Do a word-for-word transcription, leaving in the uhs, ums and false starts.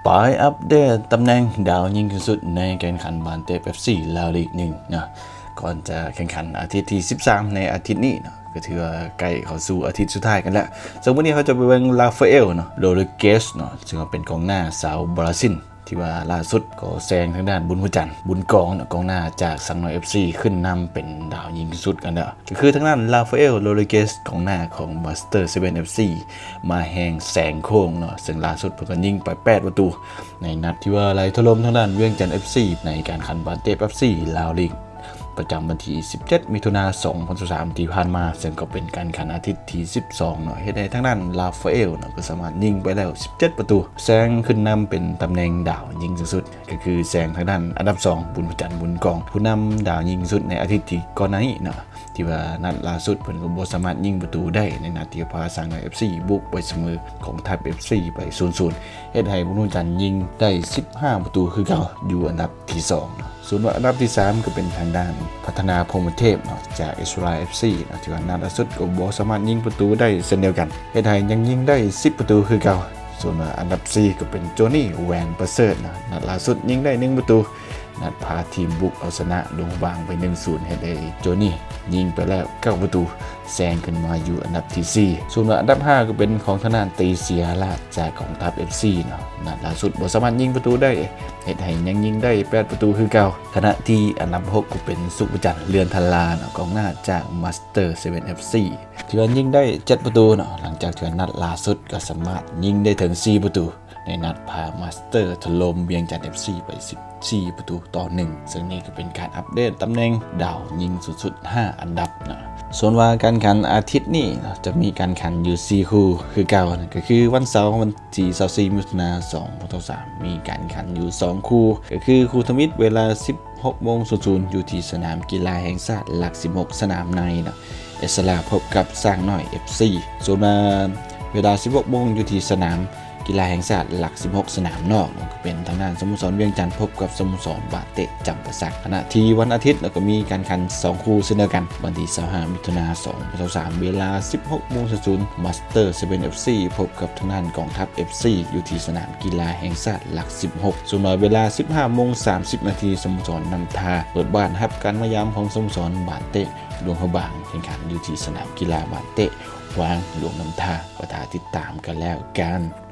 ไปอัปเดตตำแหน่งดาวยิงสุดในการแข่งขันบาเต้เอฟซีลาวลีกหนึ่งนะก่อนจะแข่งขันอาทิตย์ที่สิบสามในอาทิตย์นี้นะก็ถือว่าใกล้เข้าสู่อาทิตย์สุดท้ายกันแล้วซึ่งวันนี้เขาจะไปเบิ่งลาฟาเอลเนาะโรดริเกสเนาะซึ่งเป็นกองหน้าสาวบราซิลที่ว่าล่าสุดก็แซงทางด้านบุญหัวจันทร์บุญกองเนาะกองหน้าจากสังน้อย เอฟ ซี ขึ้นนำเป็นดาวยิงสุดกันแล้วก็คือทางด้านลาฟาเอลโรดริเกสกองหน้าของมาสเตอร์เซเว่น เอฟ ซี มาแหงแสงโค้งเนาะซึ่งล่าสุดเพิ่นก็ยิงไปแปดประตูในนัดที่ว่าไล่ถล่มทางด้านเวียงจันทร์ เอฟ ซี ในการแข่งขันบาเต้ เอฟ ซี ลาวลีกประจำวันที่สิบเจ็ดมิถุนายนสองพันสิบสามที่ผ่านมาซึ่งก็เป็นการแข่งขันอาทิตย์ที่สิบสองเนาะเฮ็ดให้ทางด้านลาฟาเอลเนาะก็สามารถยิงไปแล้วสิบเจ็ดประตูแซงขึ้นนำเป็นตำแหน่งดาวยิงสูงสุดก็คือแซงทางด้านอันดับสองบุญจันทร์บุญกองผู้นำดาวยิงสุดในอาทิตย์ที่ก่อนหน้านี้เนาะที่ว่านัดล่าสุดเพิ่นก็บ่สามารถยิงประตูได้ในนัดที่พาสังน้อย เอฟ ซี บุกไปเสมอของไทย เอฟ ซี ไป ศูนย์ศูนย์ เฮ็ดให้บุญจันทร์ยิงได้สิบห้าประตูคือเก่าอยู่อันดับที่สองเนาะส่วนอันดับที่สามก็เป็นทางด้านพัฒนาพรหมเทพเนาะจากอิสราเอล เอฟ ซี เนาะที่ว่านัดล่าสุดก็บ่สามารถยิงประตูได้เช่นเดียวกันเฮ็ดให้ยังยิงได้สิบประตูคือเก่าส่วนอันดับสี่ก็เป็นโจนี่แวนประเสริฐนะนัดล่าสุดยิงได้หนึ่งประตูนัดพาทีมบุกเอาชนะลงบางไป หนึ่งศูนย์ ให้ได้โจนี่ยิงไปแล้วเก้าประตูแซงขึ้นมาอยู่อันดับที่สี่ส่วนอันดับห้าก็เป็นของทางด้านตีเสียราชจากของทัพ เอฟ ซี เนาะนัดล่าสุดบ่สามารถยิงประตูได้เฮ็ดให้ยังยิงได้แปดประตูคือเก่าขณะที่อันดับหกก็เป็นสุภจันทร์เรือนทลาเนาะกองหน้าจากมาสเตอร์เซเว่น เอฟ ซี ที่ว่ายิงได้เจ็ดประตูเนาะหลังจากที่นัดล่าสุดก็สามารถยิงได้ถึงสี่ประตูในนัดพามาสเตอร์ถล่มเวียงจันทร์ เอฟ ซี ไปสิบสี่ประตูต่อหนึ่งซึ่งนี่ก็เป็นการอัปเดตตำแหน่งดาวยิงสุดๆห้าอันดับนะส่วนว่าการแข่งอาทิตย์นี้จะมีการแข่งอยู่สี่คู่คือเก่าก็คือวันเสาร์วันที่ยี่สิบสี่มิถุนายนสองพันยี่สิบสามมีการแข่งอยู่สองคู่ก็คือคู่ทมิตรเวลา สิบหกโมงอยู่ที่สนามกีฬาแห่งชาติหลักสิบหกสนามในนะเอสลาพบกับสร้างน้อย เอฟ ซี ส่วนเวลา สิบหกโมงอยู่ที่สนามกีฬาแห่งชาติหลักสิบหกสนามนอกก็เป็นทางด้านสโมสรเวียงจันทร์พบกับสโมสรบาเต้จำปาสักขณะที่วันอาทิตย์เราก็มีการแข่งสองคู่เช่นเดียวกันวันที่ยี่สิบห้ามิถุนายนสองพันยี่สิบสามเวลา สิบหกโมงมาสเตอร์เซเว่น เอฟ ซี พบกับทางด้านกองทัพ เอฟ ซี อยู่ที่สนามกีฬาแห่งชาติหลักสิบหกส่วนเวลา สิบห้าโมงสามสิบนาทีสโมสรนำทาเปิดบ้านรับการมายามของสโมสรบาเต้หลวงพระบางแข่งขันอยู่ที่สนามกีฬาบาเต้วางหลวงน้ำทาก็ตาติดตามกันแล้วกัน